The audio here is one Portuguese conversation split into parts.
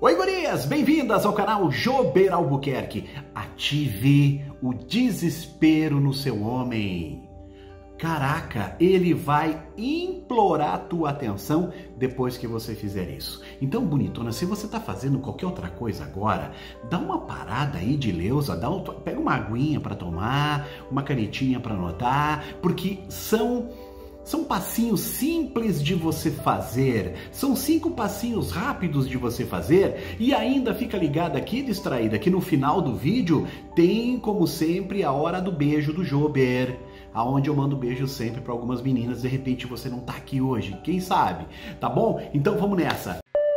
Oi, gurias! Bem-vindas ao canal Jober Albuquerque. Ative o desespero no seu homem. Caraca, ele vai implorar a tua atenção depois que você fizer isso. Então, bonitona, se você tá fazendo qualquer outra coisa agora, dá uma parada aí de leusa, pega uma aguinha para tomar, uma canetinha para anotar, porque são passinhos simples de você fazer, são 5 passinhos rápidos de você fazer e ainda fica ligado aqui, distraída, que no final do vídeo tem, como sempre, a hora do beijo do Jober, aonde eu mando beijo sempre para algumas meninas, de repente você não tá aqui hoje, quem sabe, tá bom? Então vamos nessa!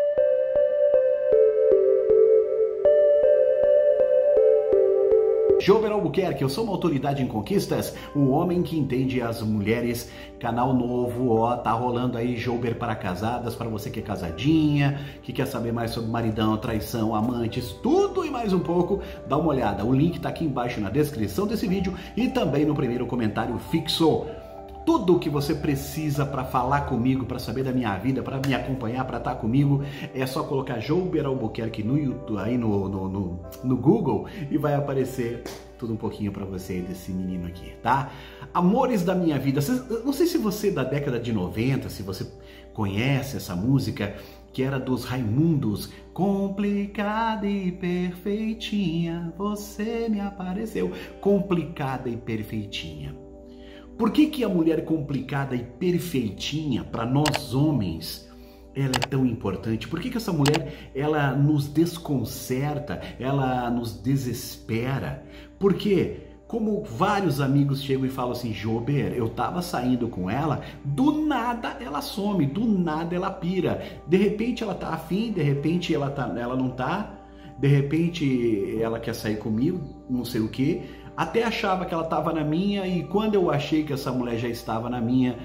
Jober Albuquerque, eu sou uma autoridade em conquistas, um homem que entende as mulheres, canal novo, ó, tá rolando aí Jober para casadas, para você que é casadinha, que quer saber mais sobre maridão, traição, amantes, tudo e mais um pouco, dá uma olhada, o link tá aqui embaixo na descrição desse vídeo e também no primeiro comentário fixo. Tudo o que você precisa para falar comigo, para saber da minha vida, para me acompanhar, para estar comigo, é só colocar Jober Albuquerque no YouTube, aí no Google e vai aparecer tudo um pouquinho para você desse menino aqui, tá? Amores da minha vida, não sei se você é da década de 90, se você conhece essa música, que era dos Raimundos, complicada e perfeitinha, você me apareceu, complicada e perfeitinha. Por que a mulher complicada e perfeitinha, para nós homens, ela é tão importante? Por que essa mulher, ela nos desconcerta, ela nos desespera? Porque, como vários amigos chegam e falam assim, Jober, eu tava saindo com ela, do nada ela some, do nada ela pira. De repente ela tá afim, de repente ela não tá, de repente ela quer sair comigo, não sei o quê. Até achava que ela estava na minha e quando eu achei que essa mulher já estava na minha,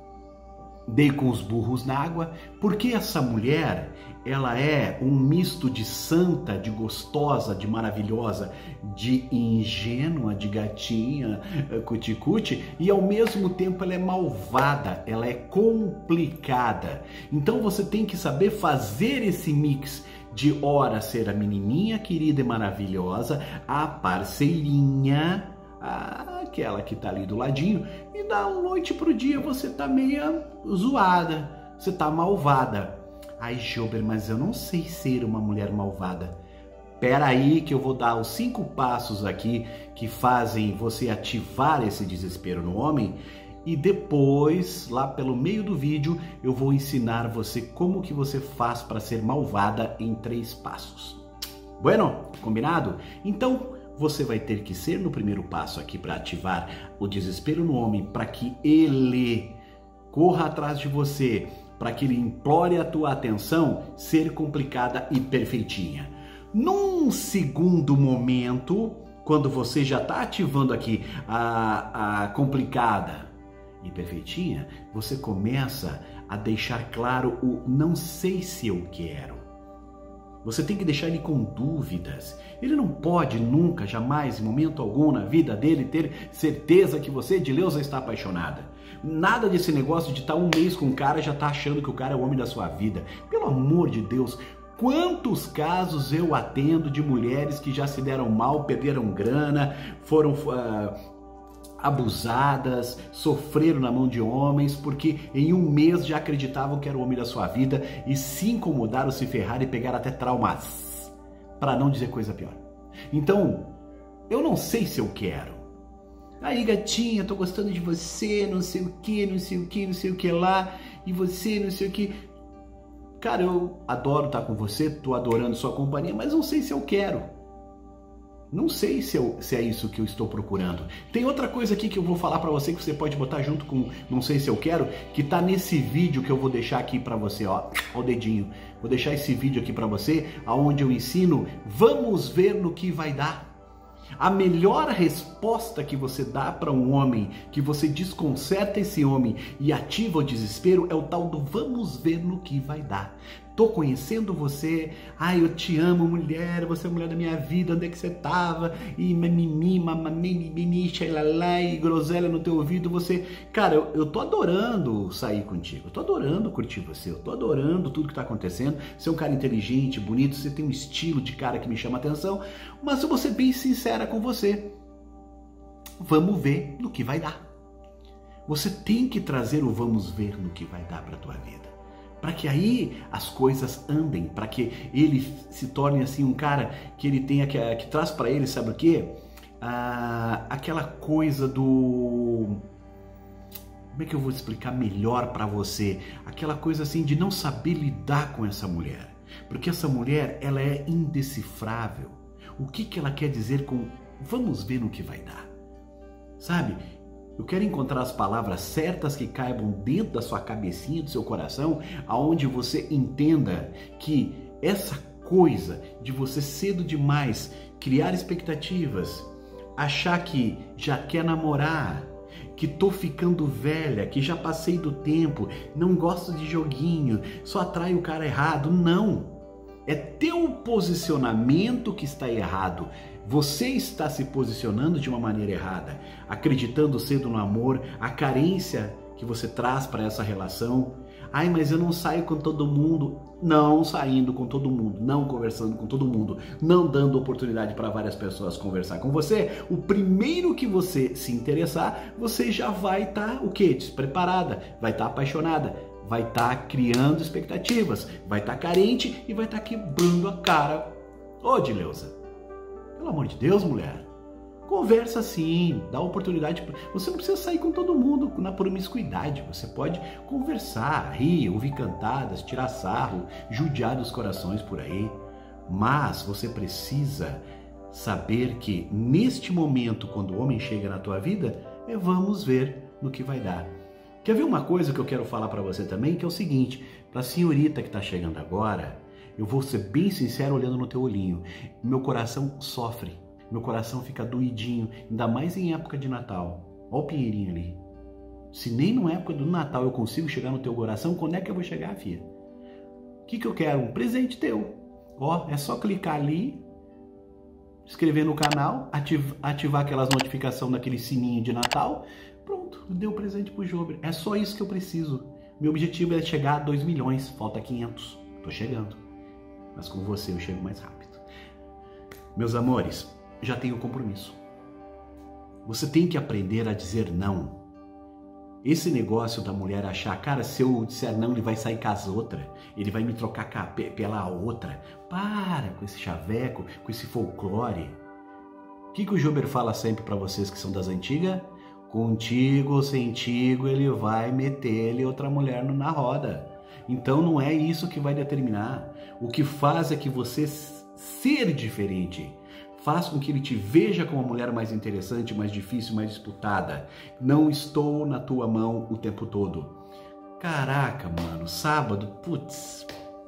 dei com os burros na água, porque essa mulher, ela é um misto de santa, de gostosa, de maravilhosa, de ingênua, de gatinha, cuti-cuti, e ao mesmo tempo ela é malvada, ela é complicada. Então você tem que saber fazer esse mix de hora ser a menininha querida e maravilhosa, a parceirinha, aquela que tá ali do ladinho, e da noite pro dia você tá meia zoada, você tá malvada. Ai, Jober, mas eu não sei ser uma mulher malvada. Pera aí que eu vou dar os 5 passos aqui que fazem você ativar esse desespero no homem. E depois, lá pelo meio do vídeo, eu vou ensinar você como que você faz para ser malvada em 3 passos. Bueno, combinado? Então, você vai ter que ser no primeiro passo aqui para ativar o desespero no homem, para que ele corra atrás de você, para que ele implore a tua atenção, ser complicada e perfeitinha. Num segundo momento, quando você já está ativando aqui a complicada e perfeitinha, você começa a deixar claro o não sei se eu quero. Você tem que deixar ele com dúvidas. Ele não pode nunca, jamais, em momento algum na vida dele, ter certeza que você, Edileuza, está apaixonada. Nada desse negócio de estar um mês com o cara e já tá achando que o cara é o homem da sua vida. Pelo amor de Deus, quantos casos eu atendo de mulheres que já se deram mal, perderam grana, foram abusadas, sofreram na mão de homens, porque em um mês já acreditavam que era o homem da sua vida e se incomodaram, se ferraram e pegaram até traumas, para não dizer coisa pior. Então, eu não sei se eu quero. Aí, gatinha, tô gostando de você, não sei o que, não sei o que, não sei o que lá, e você, não sei o que. Cara, eu adoro estar com você, tô adorando sua companhia, mas não sei se eu quero. Não sei se é isso que eu estou procurando. Tem outra coisa aqui que eu vou falar pra você que você pode botar junto com não sei se eu quero, que tá nesse vídeo que eu vou deixar aqui pra você, ó o dedinho. Vou deixar esse vídeo aqui pra você, aonde eu ensino, vamos ver no que vai dar. A melhor resposta que você dá para um homem, que você desconcerta esse homem e ativa o desespero, é o tal do vamos ver no que vai dar. tô conhecendo você, ai, eu te amo, mulher, você é a mulher da minha vida, onde é que você tava? E mimimi, mamamimi, xalalá, e groselha no teu ouvido, você... Cara, eu tô adorando sair contigo, eu tô adorando curtir você, eu tô adorando tudo que tá acontecendo, você é um cara inteligente, bonito, você tem um estilo de cara que me chama a atenção, mas eu vou ser bem sincera com você, vamos ver no que vai dar. Você tem que trazer o vamos ver no que vai dar para a tua vida. Para que aí as coisas andem, para que ele se torne assim um cara que ele tenha, que traz para ele, sabe o quê? Aquela coisa do... Como é que eu vou explicar melhor para você? Aquela coisa assim de não saber lidar com essa mulher. Porque essa mulher, ela é indecifrável. O que ela quer dizer com vamos ver no que vai dar? Sabe? Eu quero encontrar as palavras certas que caibam dentro da sua cabecinha, do seu coração, aonde você entenda que essa coisa de você cedo demais criar expectativas, achar que já quer namorar, que tô ficando velha, que já passei do tempo, não gosto de joguinho, só atrai o cara errado. Não! É teu posicionamento que está errado. Você está se posicionando de uma maneira errada, acreditando cedo no amor, a carência que você traz para essa relação. Ai, mas eu não saio com todo mundo. Não saindo com todo mundo, não conversando com todo mundo, não dando oportunidade para várias pessoas conversar com você. O primeiro que você se interessar, você já vai estar o quê? Despreparada, vai estar apaixonada, vai estar criando expectativas, vai estar carente e vai estar quebrando a cara. Ô, Dileuza, pelo amor de Deus, mulher, conversa sim, dá oportunidade. Você não precisa sair com todo mundo na promiscuidade. Você pode conversar, rir, ouvir cantadas, tirar sarro, judiar dos corações por aí. Mas você precisa saber que neste momento, quando o homem chega na tua vida, vamos ver no que vai dar. Quer ver uma coisa que eu quero falar para você também, que é o seguinte, para a senhorita que está chegando agora, eu vou ser bem sincero olhando no teu olhinho, meu coração sofre, meu coração fica doidinho, ainda mais em época de Natal. Olha o Pinheirinho ali. Se nem na época do Natal eu consigo chegar no teu coração, quando é que eu vou chegar, filha? O que eu quero? Um presente teu. Ó, é só clicar ali, inscrever no canal, ativar aquelas notificações daquele sininho de Natal. Pronto, deu um presente pro Jober. É só isso que eu preciso. Meu objetivo é chegar a 2 milhões, falta 500. Tô chegando. Mas com você eu chego mais rápido. Meus amores, já tenho compromisso. Você tem que aprender a dizer não. Esse negócio da mulher achar, cara, se eu disser não, ele vai sair com as outras, ele vai me trocar pela outra. Para com esse chaveco, com esse folclore. O que o Jober fala sempre para vocês que são das antigas? Contigo ou sentigo, ele vai meter outra mulher na roda. Então não é isso que vai determinar. O que faz é que você ser diferente. Faz com que ele te veja como uma mulher mais interessante, mais difícil, mais disputada. Não estou na tua mão o tempo todo. Caraca, mano, sábado, putz,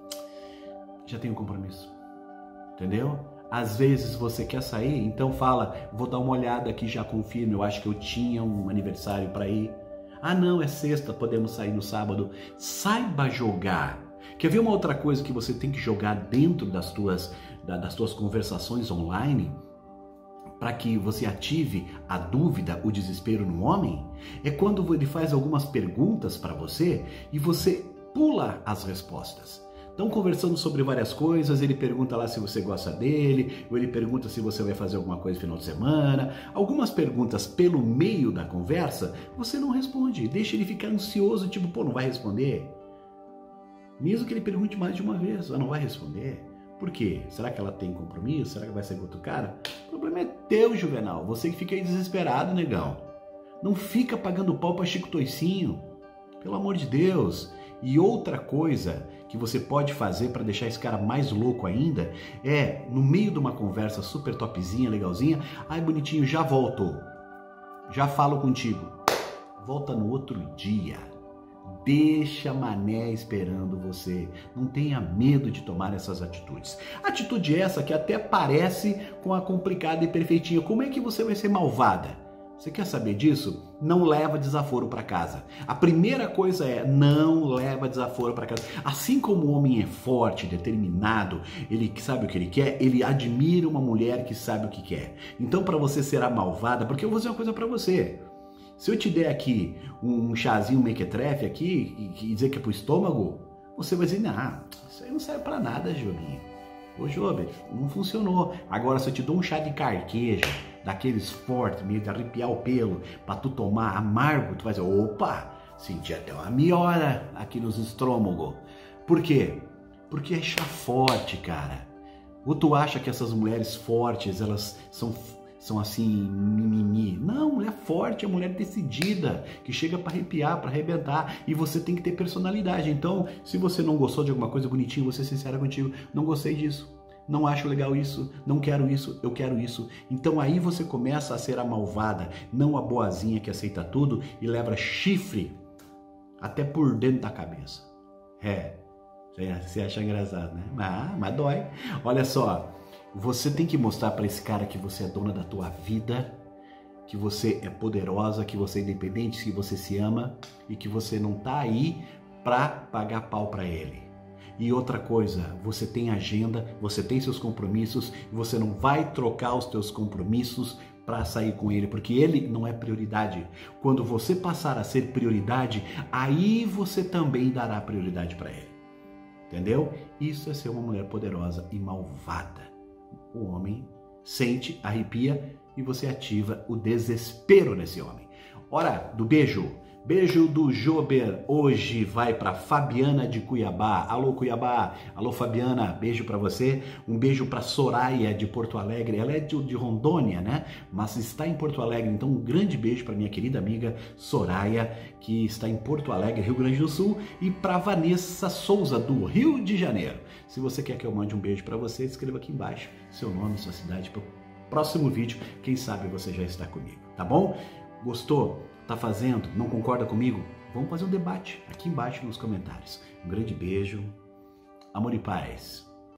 já tenho um compromisso. Entendeu? Às vezes você quer sair, então fala, vou dar uma olhada aqui, já confirmo, eu acho que eu tinha um aniversário para ir. Ah não, é sexta, podemos sair no sábado. Saiba jogar. Quer ver uma outra coisa que você tem que jogar dentro das tuas conversações online? Para que você ative a dúvida, o desespero no homem? É quando ele faz algumas perguntas para você e você pula as respostas. Estão conversando sobre várias coisas, ele pergunta lá se você gosta dele, ou ele pergunta se você vai fazer alguma coisa no final de semana. Algumas perguntas pelo meio da conversa, você não responde, deixa ele ficar ansioso, tipo, pô, não vai responder? Mesmo que ele pergunte mais de uma vez, ela não vai responder. Por quê? Será que ela tem compromisso? Será que vai sair com outro cara? O problema é teu, Juvenal, você que fica aí desesperado, negão. Não fica pagando pau pra Chico Toicinho, pelo amor de Deus. E outra coisa que você pode fazer para deixar esse cara mais louco ainda é, no meio de uma conversa super topzinha, legalzinha, ai bonitinho, já volto, já falo contigo. Volta no outro dia. Deixa a mané esperando você. Não tenha medo de tomar essas atitudes. Atitude essa que até parece com a complicada e perfeitinha. Como é que você vai ser malvada? Você quer saber disso? Não leva desaforo para casa. A primeira coisa é, não leva desaforo para casa. Assim como o homem é forte, determinado, ele sabe o que ele quer, ele admira uma mulher que sabe o que quer. Então, para você ser a malvada, porque eu vou dizer uma coisa para você. Se eu te der aqui um chazinho mequetrefe aqui e dizer que é pro estômago, você vai dizer, não, isso aí não serve para nada, Jobinho. Ô, Job, não funcionou. Agora, se eu te dou um chá de carqueja, daqueles fortes, meio de arrepiar o pelo, para tu tomar amargo, tu vai dizer, opa, senti até uma melhora aqui nos estômagos. Por quê? Porque é chá forte, cara. Ou tu acha que essas mulheres fortes, elas são assim, mimimi? Não, mulher forte é mulher decidida, que chega para arrepiar, para arrebentar, e você tem que ter personalidade. Então, se você não gostou de alguma coisa bonitinha, vou ser sincera contigo, não gostei disso. Não acho legal isso, não quero isso, eu quero isso. Então aí você começa a ser a malvada, não a boazinha que aceita tudo e leva chifre até por dentro da cabeça. Você acha engraçado, né? Mas dói. Olha só, você tem que mostrar para esse cara que você é dona da tua vida, que você é poderosa, que você é independente, que você se ama e que você não tá aí para pagar pau para ele. E outra coisa, você tem agenda, você tem seus compromissos e você não vai trocar os teus compromissos para sair com ele, porque ele não é prioridade. Quando você passar a ser prioridade, aí você também dará prioridade para ele. Entendeu? Isso é ser uma mulher poderosa e malvada. O homem sente, arrepia e você ativa o desespero nesse homem. Hora do beijo. Beijo do Jober hoje vai para Fabiana de Cuiabá. Alô Cuiabá, alô Fabiana, beijo para você. Um beijo para Soraya de Porto Alegre. Ela é de Rondônia, né? Mas está em Porto Alegre. Então um grande beijo para minha querida amiga Soraya, que está em Porto Alegre, Rio Grande do Sul, e para Vanessa Souza do Rio de Janeiro. Se você quer que eu mande um beijo para você, escreva aqui embaixo seu nome, sua cidade, para o próximo vídeo. Quem sabe você já está comigo, tá bom? Gostou? Tá fazendo? Não concorda comigo? Vamos fazer um debate aqui embaixo nos comentários. Um grande beijo, amor e paz.